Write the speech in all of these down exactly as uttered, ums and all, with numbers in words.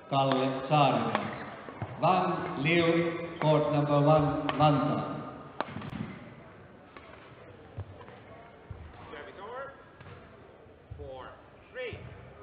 Kalle Saarinen. Wang Liu, court number one, Vantaa. Service over. Four, three.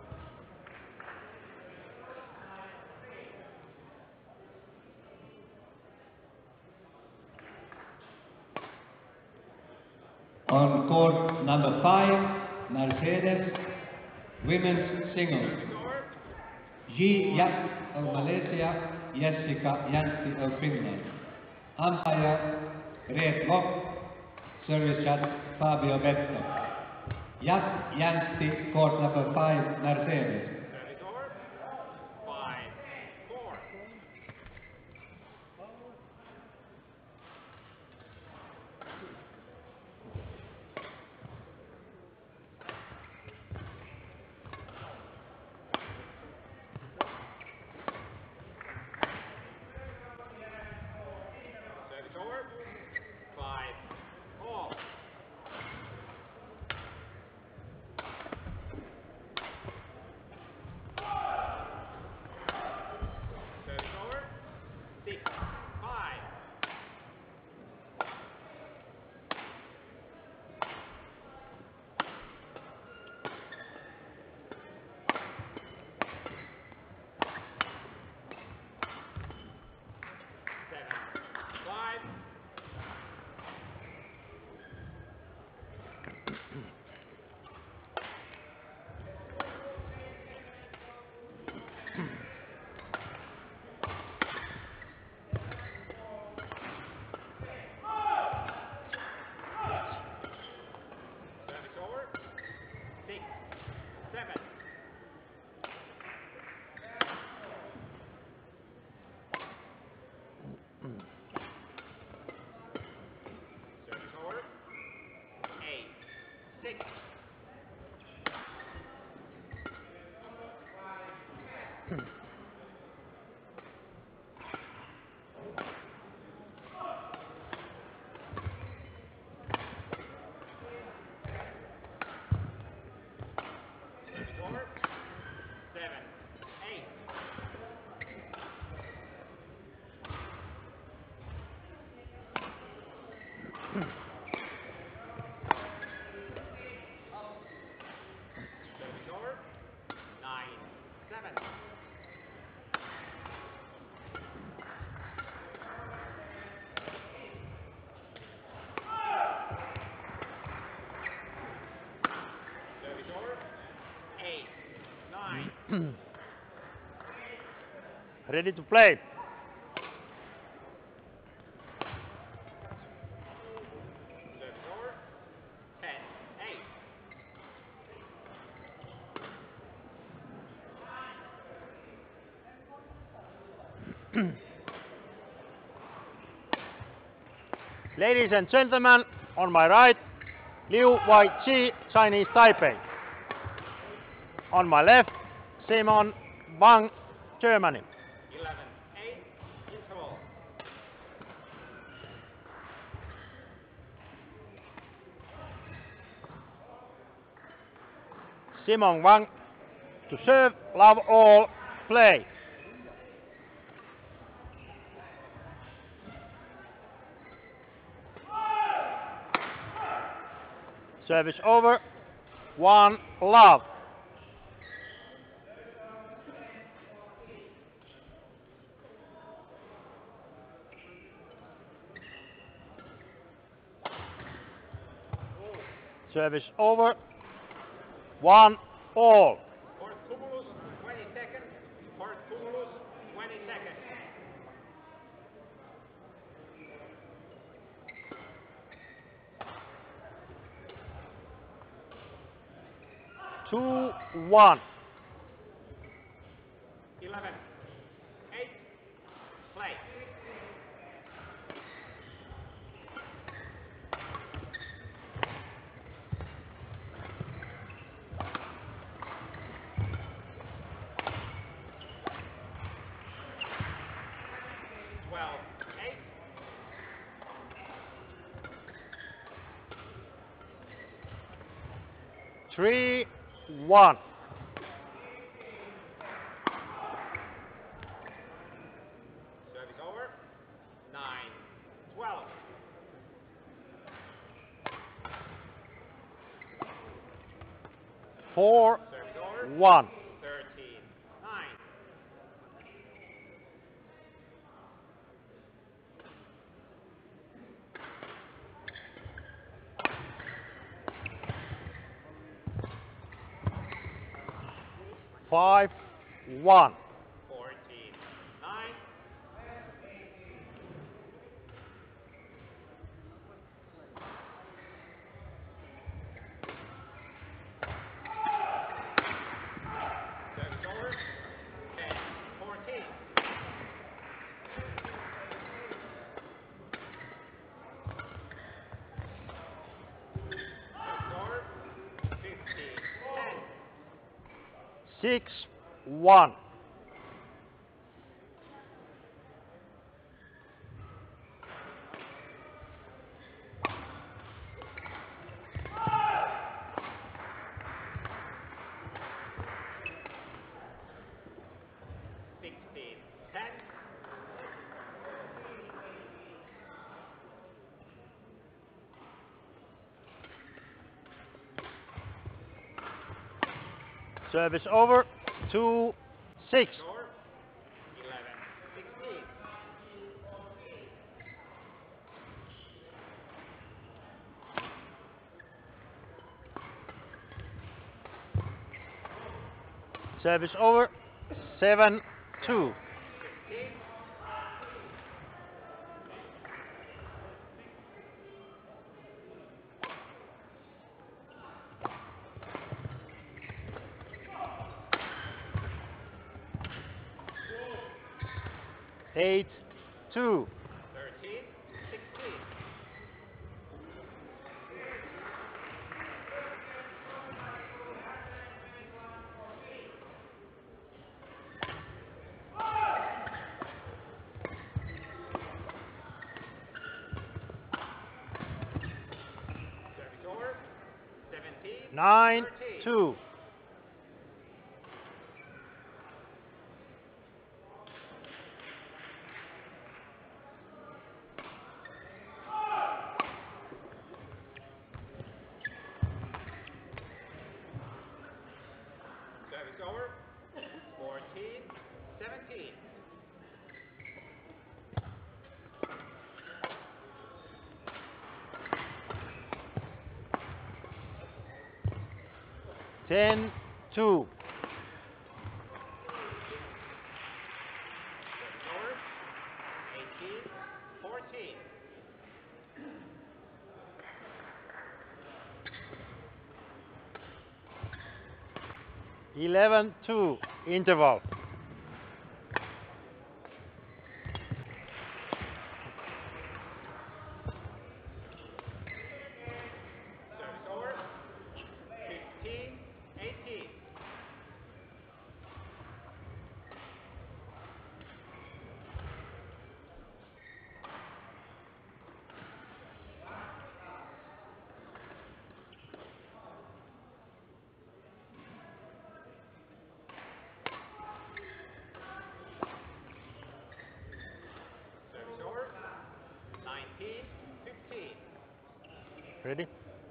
On court number five, Mercedes, women's singles. Ji Yap of Malaysia, Jessica Yanti of Finland. Umpire, Red Wok, service judge, Fabio Betto. Yap Yanti, court number five, Mercedes. Service over. Five, four. Service over. Five, all. Service over. Six, five. Seven, five. Service over. Six, seven. Service over. Eight, six. Service over. Seven, eight. Service over. Nine, seven. Service over. Eight, nine. Ready to play. Service over. Ten, eight. Ladies and gentlemen, on my right, Liu Wei Chi, Chinese Taipei. On my left, Simon Wang, Germany. Eleven, eight. Interval. Simon Wang to serve, love all, play. Service over, one, love. Service over, one, all. For Cumulus, twenty seconds. For Cumulus, twenty seconds. Two, one. Eleven, eight. Play. Twelve, eight. Three, one. four, Service over. one. thirteen, nine. Five, one. fourteen, nine. Service over. ten, fourteen. Service over. fifteen, ten. Six, one. sixteen, ten. Service over. Two, six. Over. eleven, sixteen. Service over. Seven, two. fifteen. Eight, two. thirteen, sixteen. Service over. seventeen, Nine, thirteen. two. Service over. fourteen, seventeen. Ten, two. Service over. eighteen, fourteen. Eleven, two. Interval. Service over. fifteen, eighteen. Service over. nineteen, fifteen. Ready?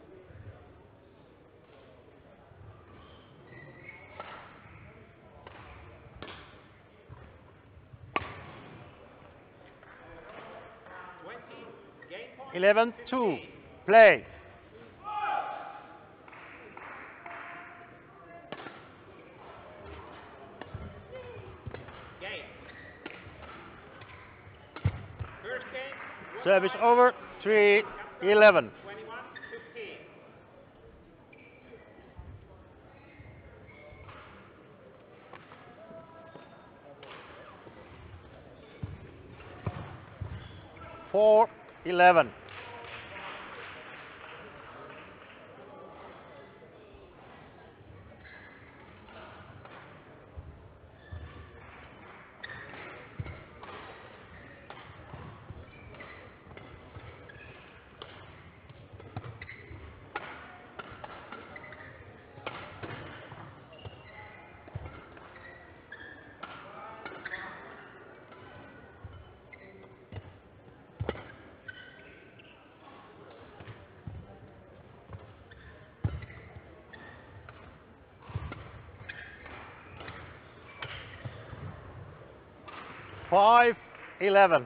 twenty, game point. Eleven, two. fifteen. Play. Game. First game. one Service five, over. Three, eleven. twenty-one, fifteen. Four, eleven. five eleven.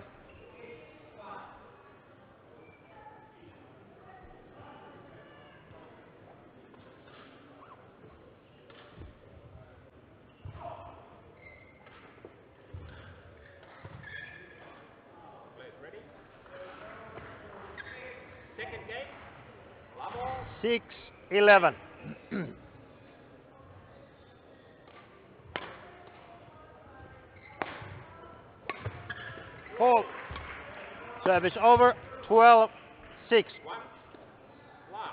Players ready? Second game. Level. six eleven. Four. Service over. twelve six. One. One.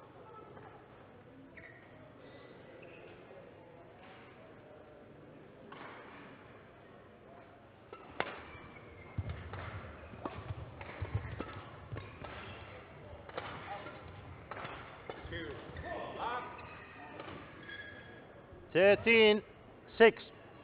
Two. Love. thirteen six.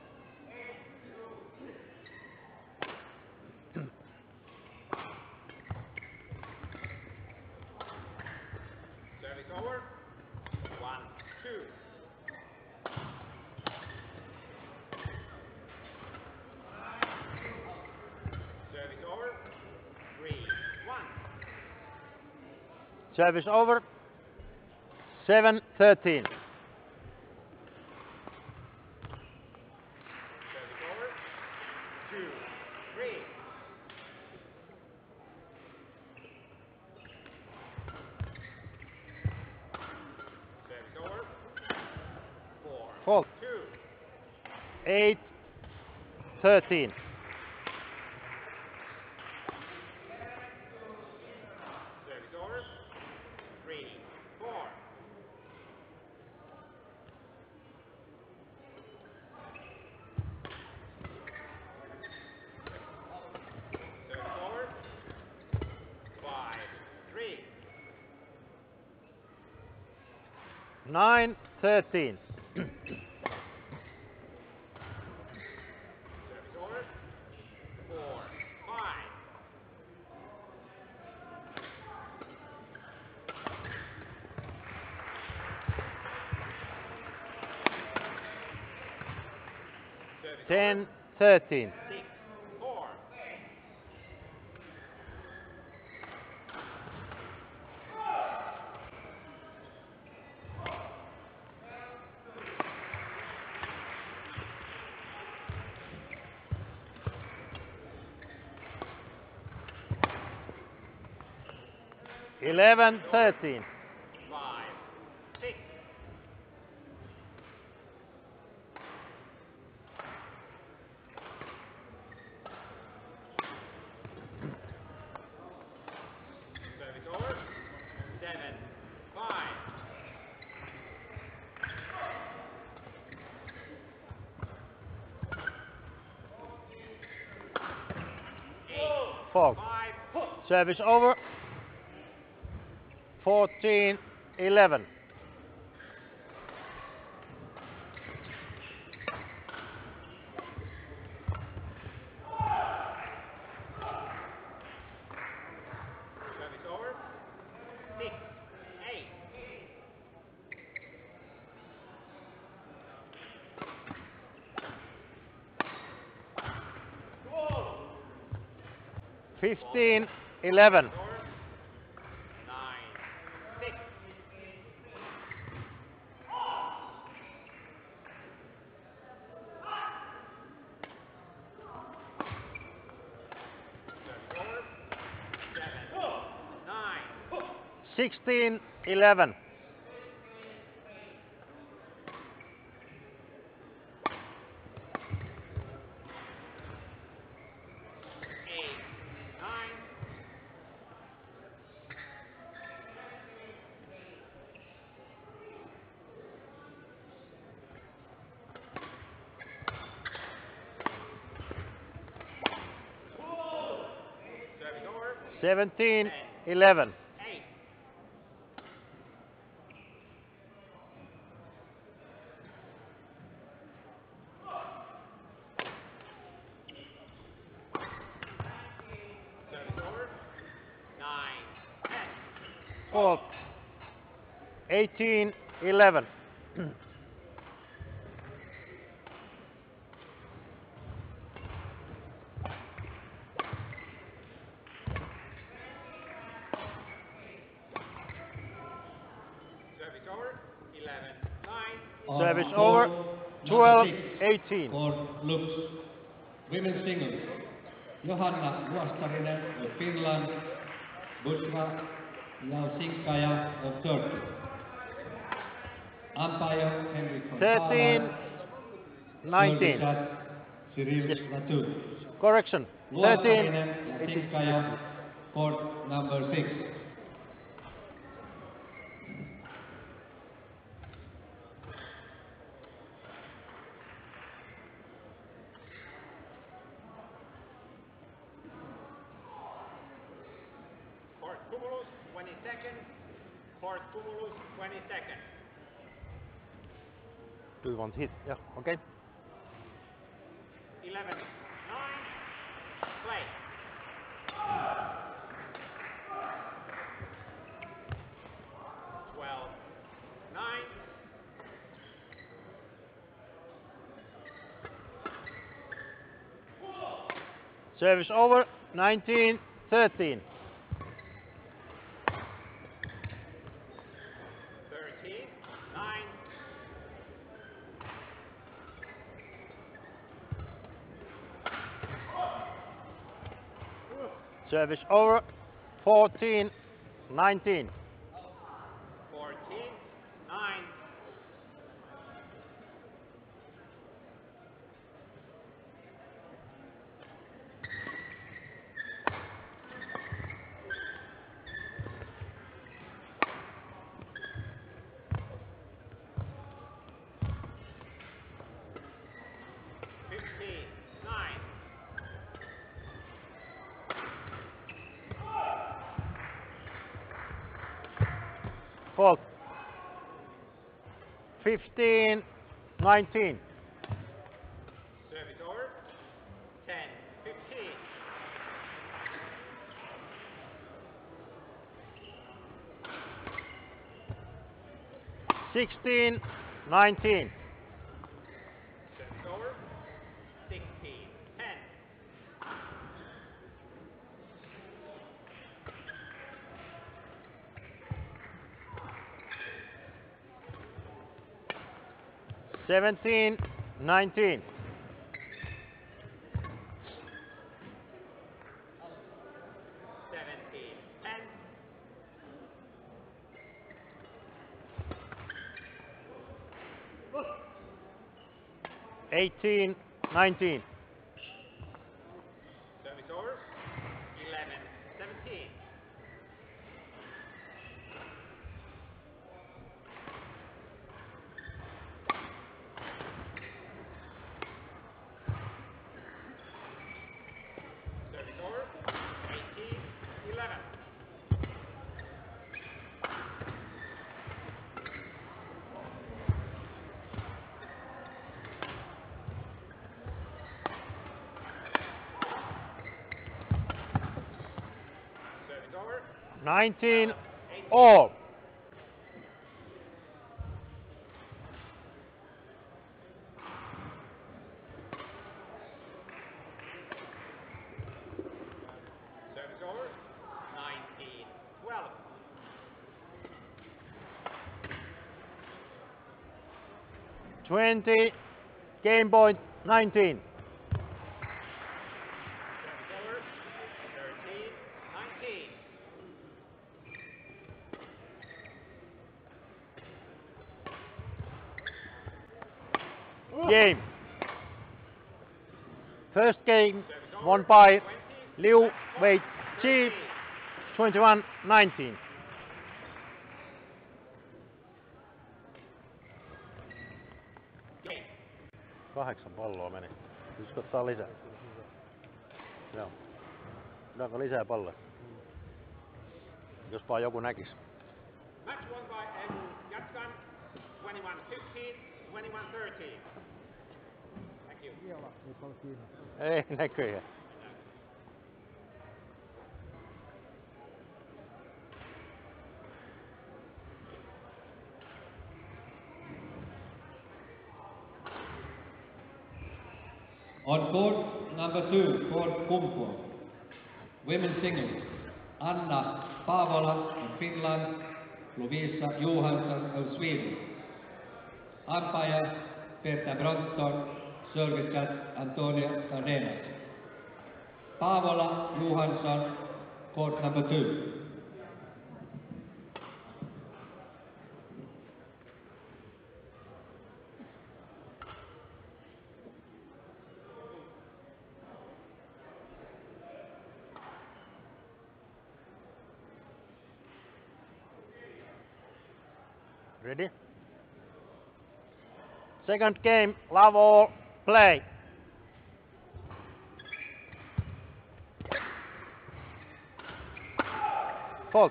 Service over. One, two. Service over. Three, one. Service over. seven thirteen. Service over. Two, three. Service over. Four, Fault. two. eight thirteen. Service over. Three, four. Service over. Five, three. nine thirteen. Service over. Four, five. Service ten thirteen. over. Six, four. eleven thirteen. Five, six. Service over. Seven, five. Eight, Fault. five. Service over. fourteen eleven. Service over. Six, eight. fifteen eleven. Over. Nine, six. Service over. Seven, nine. sixteen eleven. Eight, nine. Service over. seventeen eleven. Eight. Service over. Nine, ten. Fault. eighteen eleven. On Service court over, number twelve six, eighteen. For looks. Women's singles. Johanna Vuostarinen of Finland, Bushra Lausinkaja of Turkey. Umpire Henrik von thirteen Haaland. nineteen. Judge Cyril Yes. Latour. Correction. thirteen. Vuostarinen Lausinkaja, court number six. Court Cumulus, twenty seconds. Court Cumulus, twenty seconds. Do you want hit? Yeah, okay. eleven, nine, play. twelve, nine. Service over, nineteen thirteen. thirteen, nine. Service over, fourteen nineteen. fourteen, nine. fifteen, nine. Fault. fifteen nineteen. Service over. ten, fifteen. sixteen nineteen. Service over. sixteen, ten. seventeen nineteen. seventeen, ten. eighteen nineteen. Service over. eleven, seventeen. Service over. eighteen, eleven. Service over. nineteen all. Service over. nineteen, twelve. twenty. Game point nineteen. Service over. thirteen, nineteen. Game. First game Service over. won by twenty, Liu Wei Chi, thirteen. twenty-one nineteen. Game. Kahdeksan palloa meni. Pitäisikö ottaa lisää? Joo. Otetaanko lisää palloja? Jos vaan joku näkis. Match won by Edu Jatkan, twenty-one fifteen, twenty-one thirteen. Thank you. Ei näköjään. On court number two, Court Kumpua. Women's singles. Anna Paavola of Finland, Lovisa Johansson of Sweden. Umpire Peter Bronson, service judge Antonio Cardenas. Paavola Johansson, court number two. Ready? Second game, love all, play. Fault.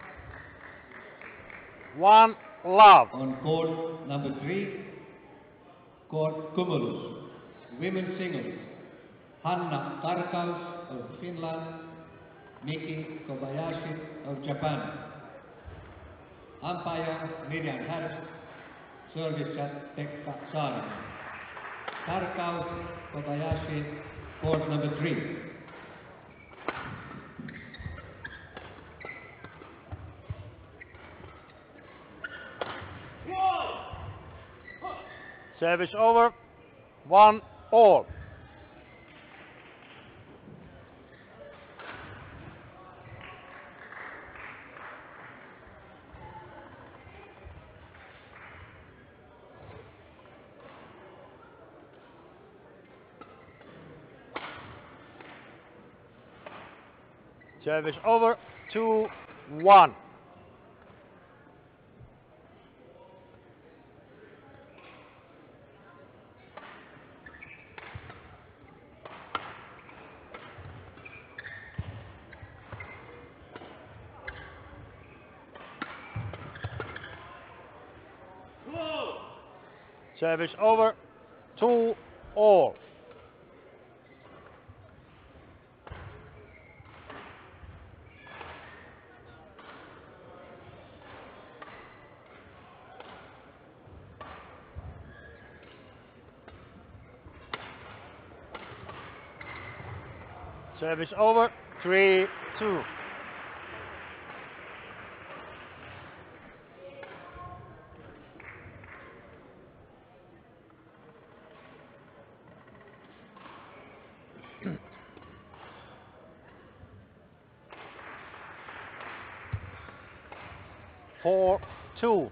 One love. On court number three, court Cumulus. Women's singles. Hanna Karkaus of Finland, Miki Kobayashi of Japan. Umpire Miriam Harris, service judge Pekka Saarinen. Karkaus, Kobayashi, court number three. Service over, one all. Service over, two, one. Service over, two, all. Service over, three, two. Four, two.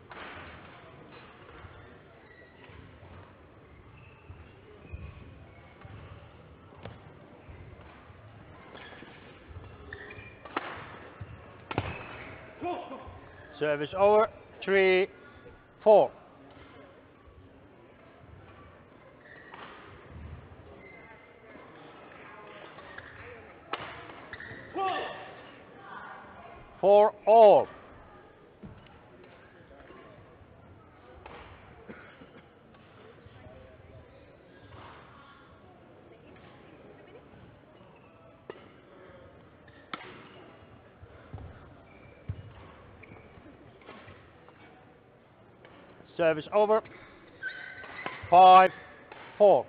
Service over, three, four. Four all. Service over, five, four.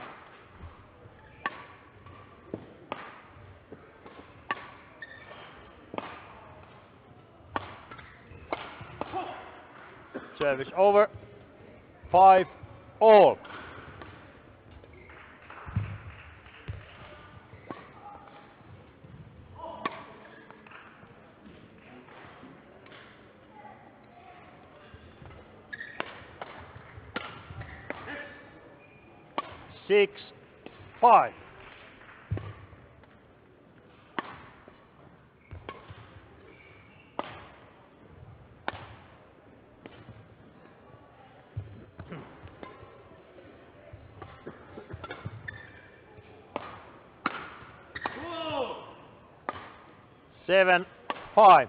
Service over, five, all. Six, five. Seven, five.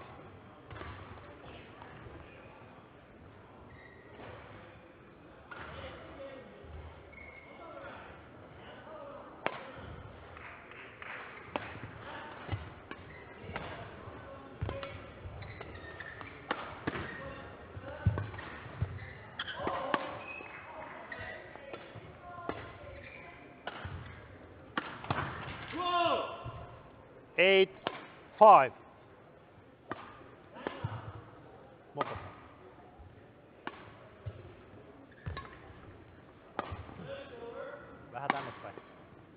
Eight, five.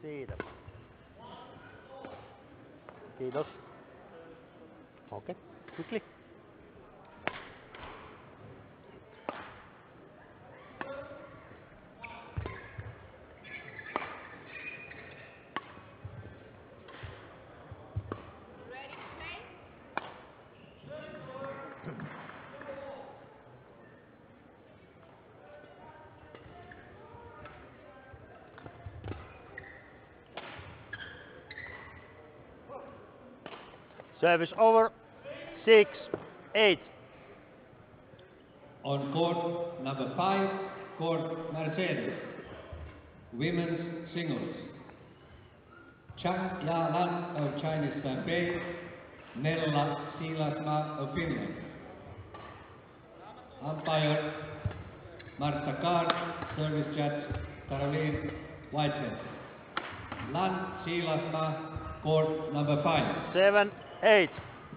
Siitä. Kiitos. Okei, okay. Quickly. Service over. Six, eight. On court number five, court Mercedes. Women's singles. Chang Ya Lan of Chinese Taipei, Nella Siilasmaa of Finland. Umpire Marta Kahn, service judge Caroline Whitehead. Lan Siilasmaa, court number five. Seven, eight.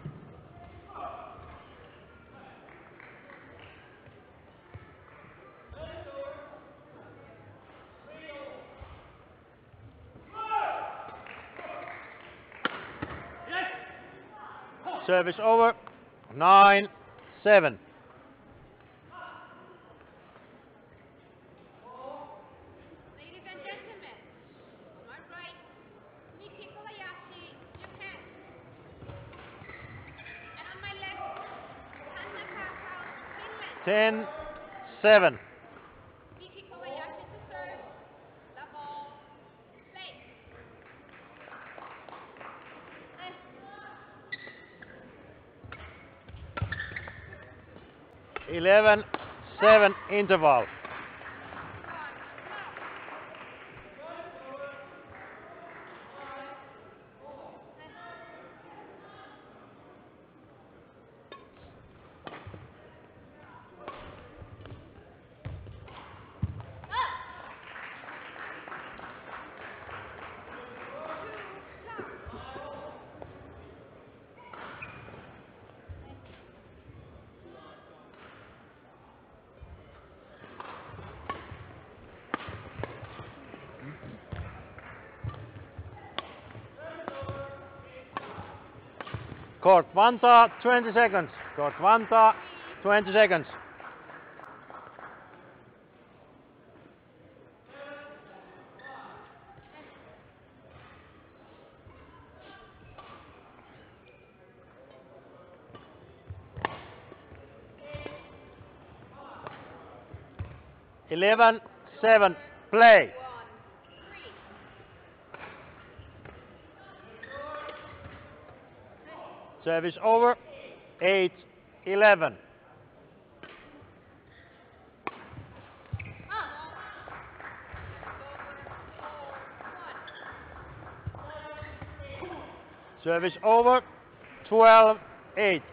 Service over. Nine, seven. Ladies and gentlemen, on my right, Miki Kobayashi, Japan. And on my left, Hanna Kakao, Finland. Ten, seven. Miki Kobayashi to serve. The ball, play. Eleven, seven interval. Court Vanta, twenty seconds. Court Vanta, twenty seconds. Eleven, seven, play. Service over. Eight, eleven. Service over. Twelve, eight.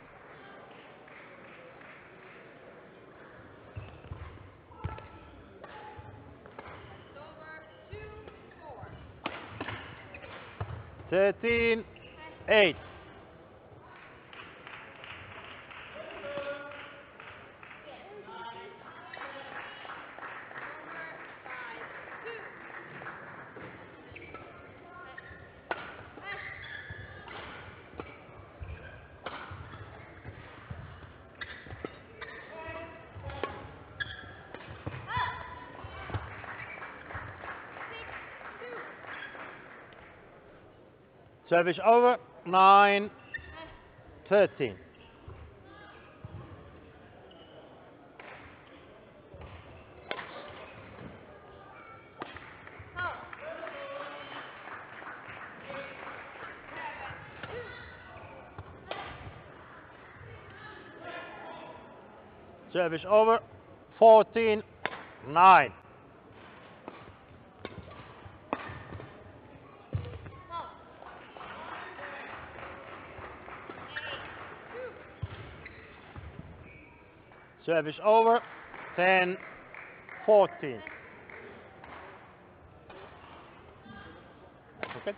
Thirteen, eight. Service over. Nine, thirteen. Service over. Fourteen, nine. Service over. Ten, fourteen. Okay.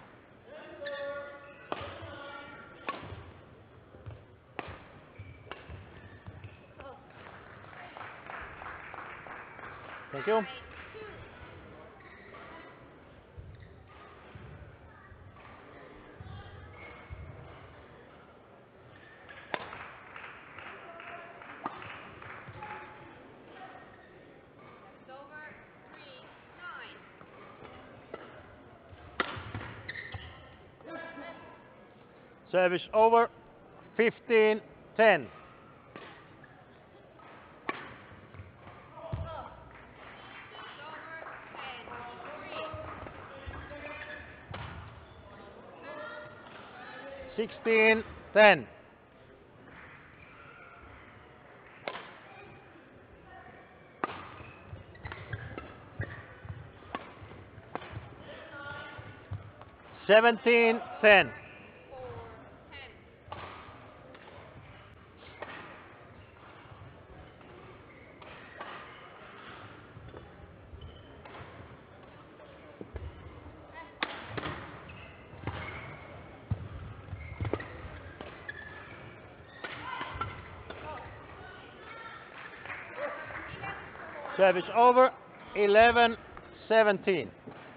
Thank you. Service over. fifteen ten. sixteen ten. seventeen ten. Service over. eleven seventeen.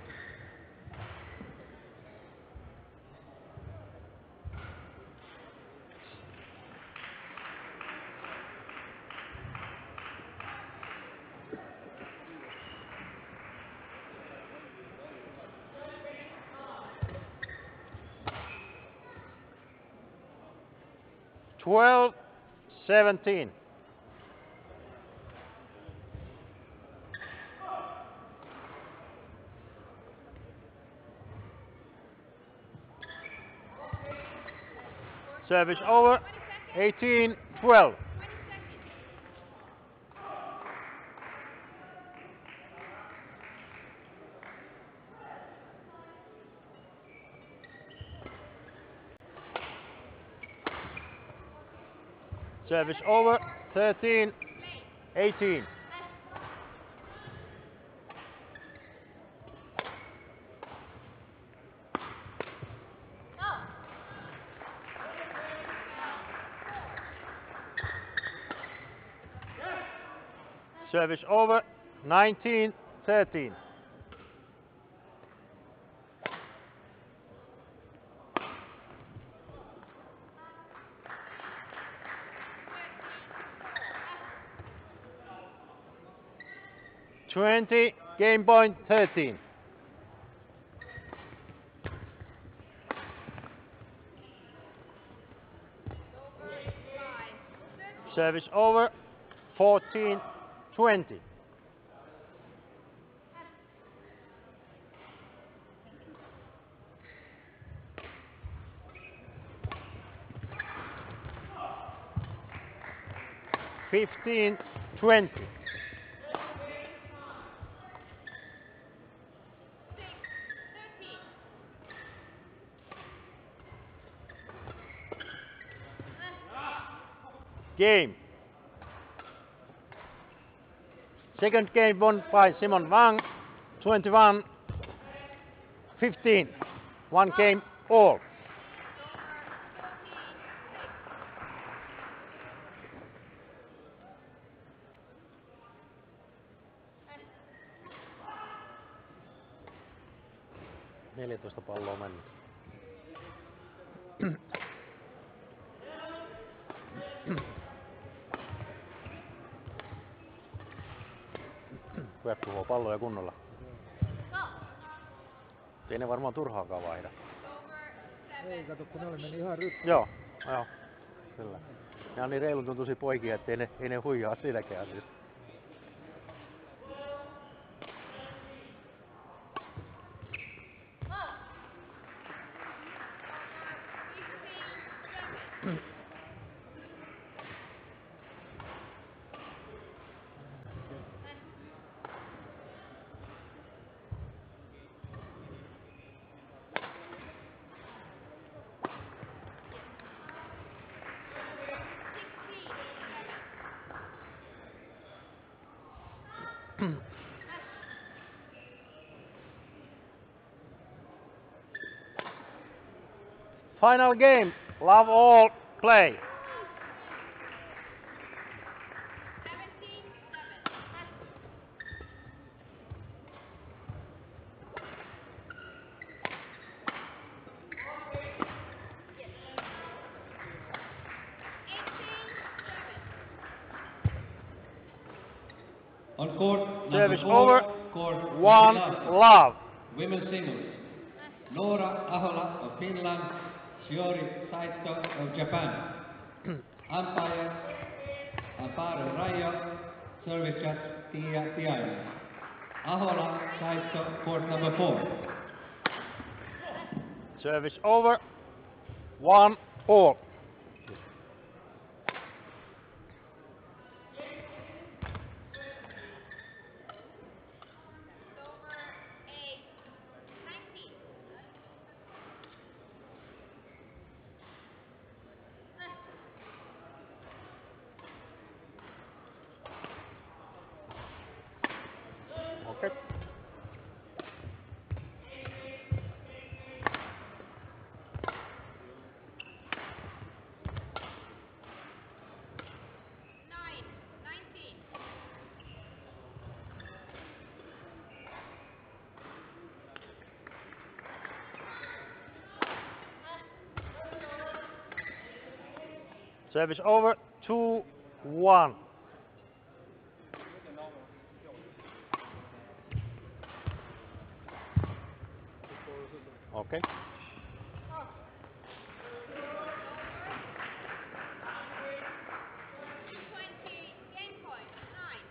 twelve seventeen. Service over. eighteen twelve. Service over. thirteen eighteen. Service over. nineteen thirteen. twenty, game point thirteen. Service over. fourteen twenty. fifteen twenty. Game. Second game won by Simon Wang, twenty-one fifteen. One game all. neljätoista palloa mennyt. Pojat tuhoaa palloja kunnolla. Ei ne varmaan turhaakaan vaihda. Ei, kato kun ne oli meni ihan rytmiin. Joo, joo, kyllä. Ne on niin reilun tuntuisia poikia, ettei ne, ei ne huijaa siinäkään siis. Final game, love all, play. On court number Service four, over. court One love. love. Women's singles. Noora Ahola of Finland Shiori Saito of Japan. Umpire Amparo Rayo, service judge Tia Tiainen. Ahola Saito, court number four. Service over. One all. Over eight, nineteen. Okay. Nine, nineteen. Service over. Two one. Okay. Twenty, game point, nine.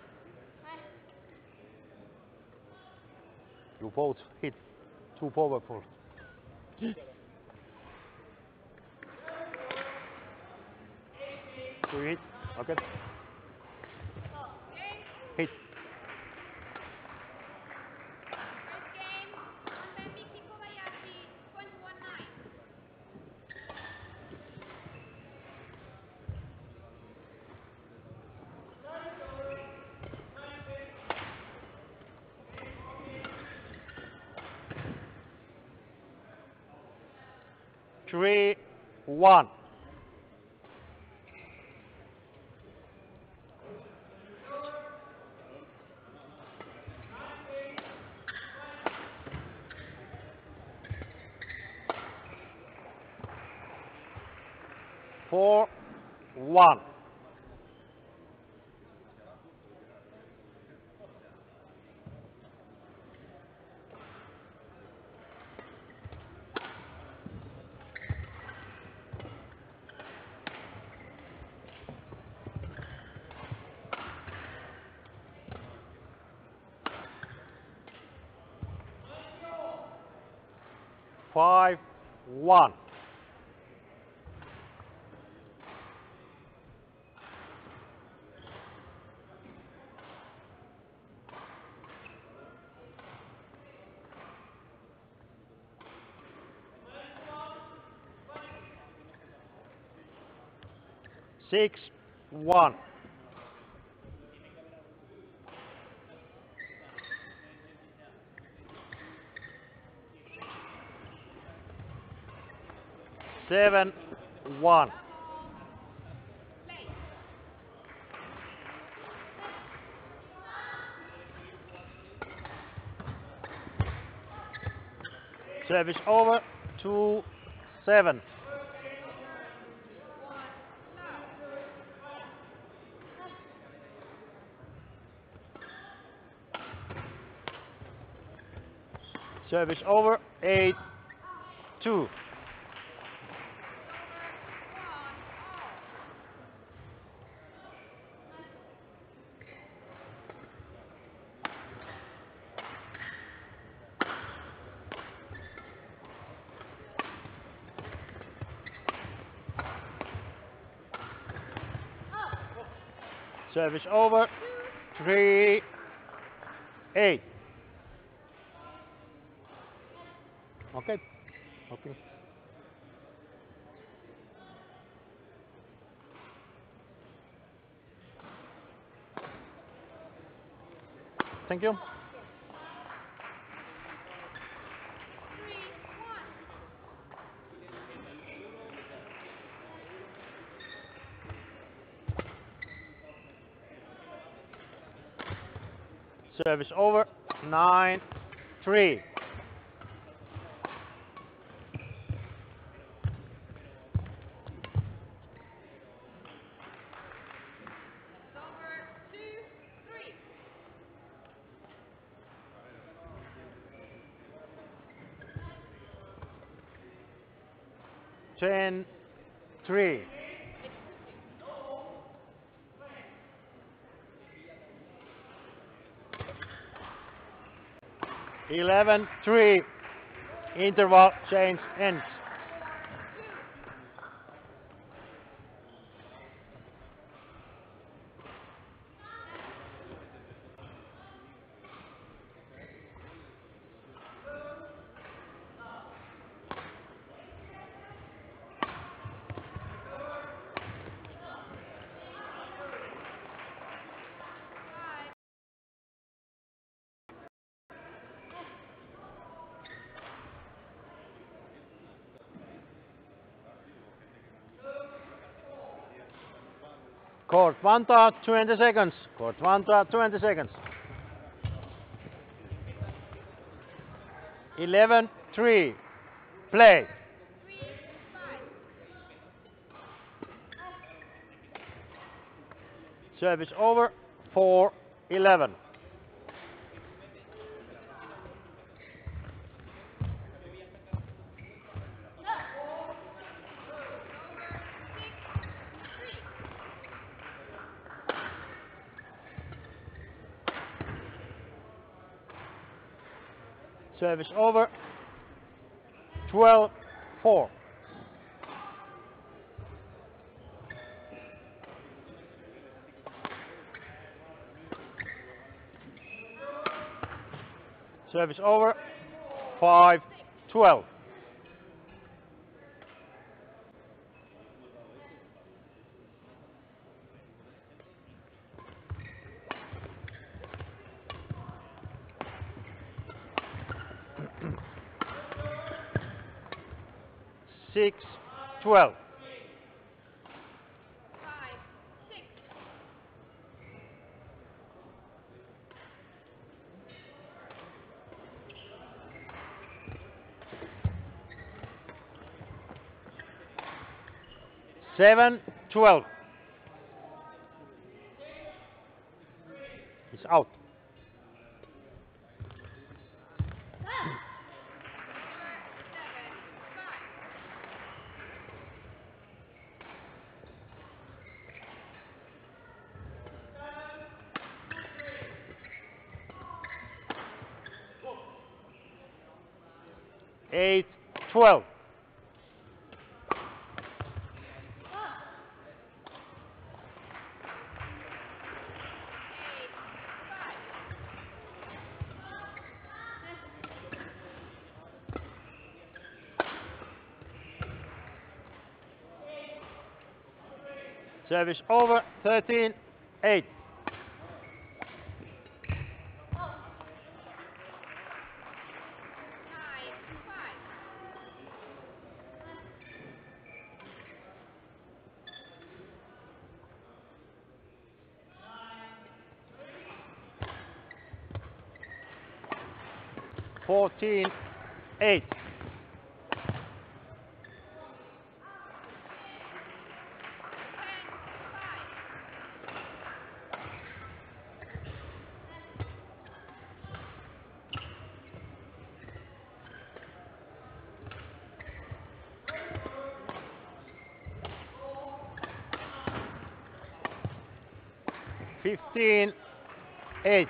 You both hit too powerful. Do you hit? Okay. Game, Hit. first game, umpire Miki Kobayashi, twenty-one nine. Three one. Four one. Five one. Six one. Seven one. Service over. Two seven. Service over. Eight two. Service over. Three eight. Okay. Okay. Thank you. Service over. Nine three. ten three. eleven three. Interval change ends. Court Vantaa, twenty seconds. Court Vantaa, twenty seconds. eleven three. Play. Service over. four eleven. Service over. twelve four. Service over. five twelve. six twelve. seven twelve. It's out. eight twelve. Service over. thirteen eight. fourteen eight. fifteen eight.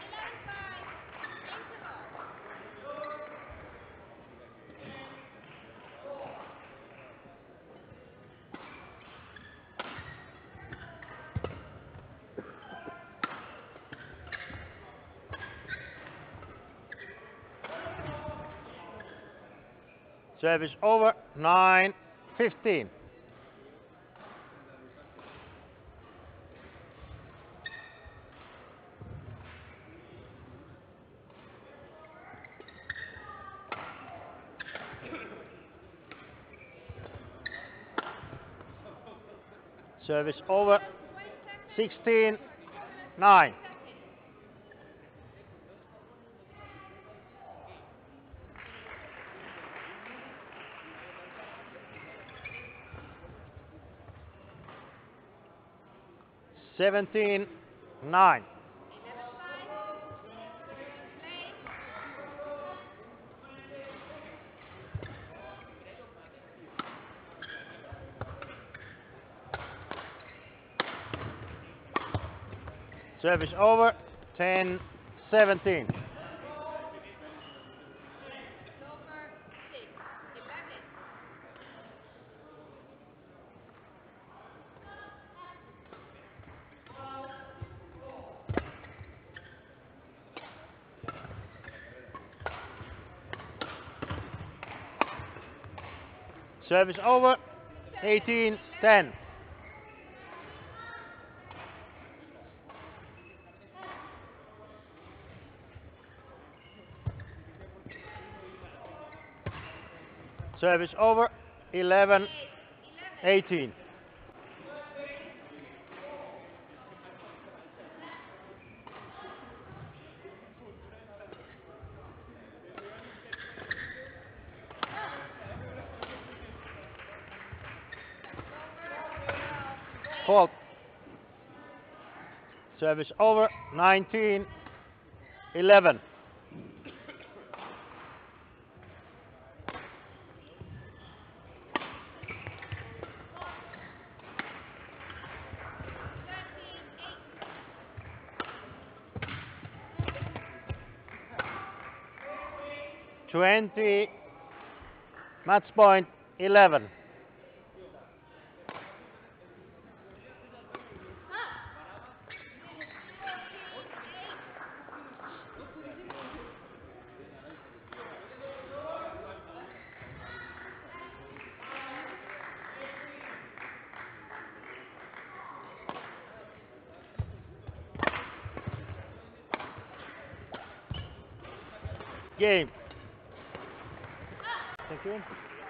Service over. nine fifteen. Service over. sixteen nine. seventeen nine. Service over, ten seventeen. Number six, eleven. Service over, eighteen ten. Service over, eleven eighteen. Fault. Service over, nineteen eleven. twenty, match point eleven. Game. Thank you.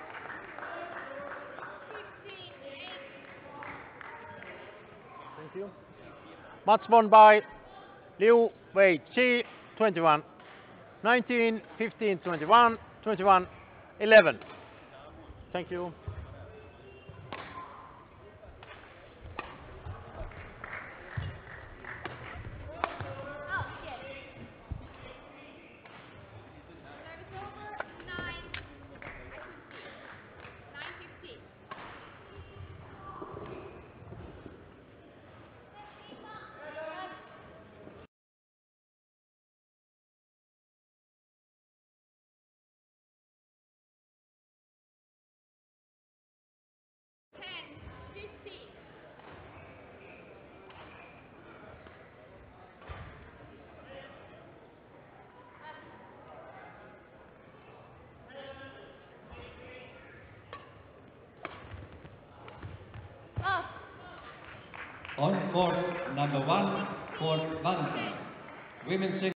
Thank you. Match won by Liu Wei Chi, twenty-one nineteen, fifteen twenty-one, twenty-one eleven. Thank you. Oh, yes. Service over, nine. nine fifteen. ten fifteen. Oh. On court number one, court Wang. Women's